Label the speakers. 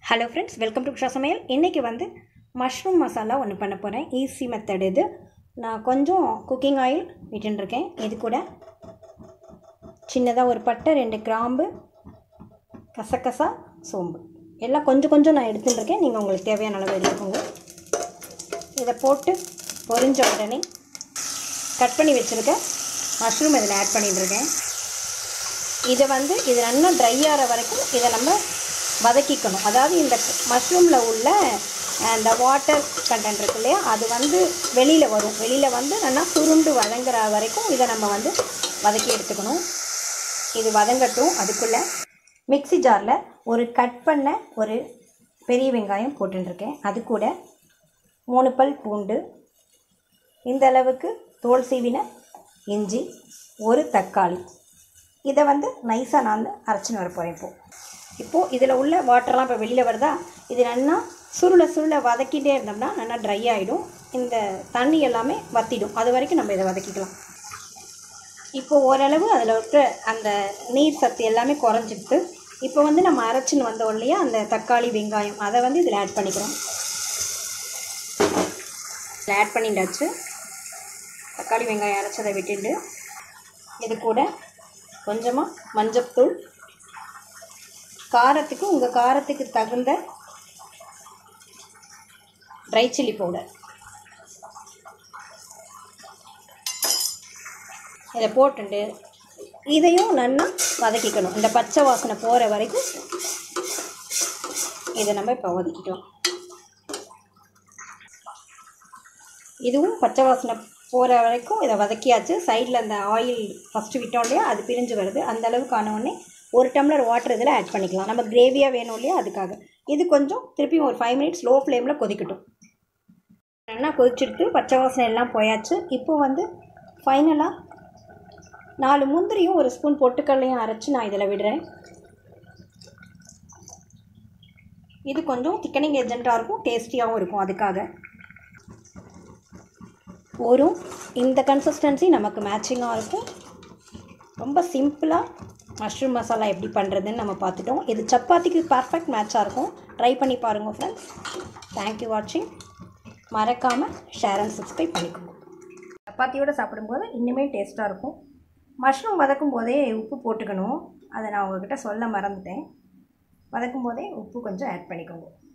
Speaker 1: Hello friends, welcome to Usha Samayal. இன்றைக்கி mushroom masala ஒன்று பண்ண போகிறேன். ஈஸி மெத்தட் இது. நான் கொஞ்சம் குக்கிங் ஆயில் விட்டுருக்கேன். இது கூட சின்னதாக ஒரு பட்டை, 2 கிராம்பு, கசகசா, சோம்பு எல்லாம் கொஞ்சம் கொஞ்சம் நான் எடுத்துட்டுருக்கேன். நீங்கள் உங்களுக்கு தேவையான அளவு எடுத்துக்கோங்க. இதை போட்டு பொரிஞ்ச உடனே கட் பண்ணி வச்சுருக்க மஷ்ரூம் இதில் ஆட் பண்ணிட்டுருக்கேன். இதை இது நல்லா ட்ரை ஆகிற வரைக்கும் இதை நம்ம வதக்கிக்கணும். அதாவது இந்த மஷ்ரூமில் உள்ள அந்த வாட்டர் கண்டென்ட் இருக்கு இல்லையா, அது வெளியில் வரும். வெளியில் நல்லா சுருண்டு வதங்குற வரைக்கும் இதை நம்ம வதக்கி எடுத்துக்கணும். இது வதங்கட்டும். அதுக்குள்ளே மிக்ஸி ஜாரில் ஒரு கட் பண்ண ஒரு பெரிய வெங்காயம் போட்டுருக்கேன். அது கூட 3 பல் பூண்டு, இந்த அளவுக்கு தோல் சீவின இஞ்சி, ஒரு தக்காளி, இதை நைஸாக நான் அரைச்சின்னு வர போகிறேன். இப்போது இதில் உள்ள வாட்டர்லாம் இப்போ வெளியில் வருதா, இது நல்லா சுருளை வதக்கிட்டே இருந்தோம்னா நல்லா ட்ரை ஆகிடும். இந்த தண்ணி எல்லாமே வற்றிடும். அது வரைக்கும் நம்ம இதை வதக்கிக்கலாம். இப்போது ஓரளவு அதில் இருக்க அந்த நீர் சத்து எல்லாமே குறைஞ்சிடுது. இப்போ நம்ம அரைச்சின்னு வந்தோம் இல்லையா, அந்த தக்காளி வெங்காயம், அதை இதில் ஆட் பண்ணிக்கிறோம். இதில் ஆட் பண்ணிட்டாச்சு. தக்காளி வெங்காயம் அரைச்சதை விட்டுண்டு இது கூட கொஞ்சமாக மஞ்சள்தூள், காரத்துக்கு உங்கள் காரத்துக்கு தகுந்த ட்ரை சில்லி பவுடர், இதை போட்டுண்டு இதையும் நல்லா வதக்கிக்கணும். இந்த பச்சை வாசனை போகிற வரைக்கும் இதை நம்ம இப்போ வதக்கிக்கலாம். இதுவும் பச்சை வாசனை போகிற வரைக்கும் இதை வதக்கியாச்சு. சைடில் அந்த ஆயில் ஃபஸ்ட்டு விட்டோம் இல்லையா, அது பிரிஞ்சு வருது. அந்த அளவுக்கு ஆனவுடனே 1 டம்ளர் வாட்டர் இதில் ஆட் பண்ணிக்கலாம். நம்ம கிரேவியாக வேணும் இல்லையா, அதுக்காக. இது கொஞ்சம் திருப்பியும் ஒரு 5 மினிட்ஸ் லோ ஃப்ளேமில் கொதிக்கட்டும். நல்லா கொதிச்சுட்டு பச்சை வாசனை எல்லாம் போயாச்சு. இப்போது ஃபைனலாக 4 முந்திரியும் 1 ஸ்பூன் பொட்டுக்கல்லையும் அரைச்சி நான் இதில் விடுறேன். இது கொஞ்சம் திக்கனிங் ஏஜென்ட்டாக இருக்கும், டேஸ்டியாகவும் இருக்கும். அதுக்காக இந்த கன்சிஸ்டன்சி நமக்கு மேட்சிங்காக இருக்கும். ரொம்ப சிம்பிளாக மஷ்ரூம் மசாலா எப்படி பண்ணுறதுன்னு நம்ம பார்த்துட்டோம். இது சப்பாத்திக்கு பர்ஃபெக்ட் மேட்சாக இருக்கும். ட்ரை பண்ணி பாருங்கள் ஃப்ரெண்ட்ஸ். தேங்க்யூ வாட்சிங். மறக்காமல் ஷேர் அண்ட் சப்ஸ்கிரைப் பண்ணிக்கோங்க. சப்பாத்தியோடு சாப்பிடும்போது இன்னுமே டேஸ்ட்டாக இருக்கும். மஷ்ரூம் வதக்கும் போதே உப்பு போட்டுக்கணும். அதை நான் உங்கள்கிட்ட சொல்ல மறந்துட்டேன். வதக்கும் போதே உப்பு கொஞ்சம் ஆட் பண்ணிக்கோங்க.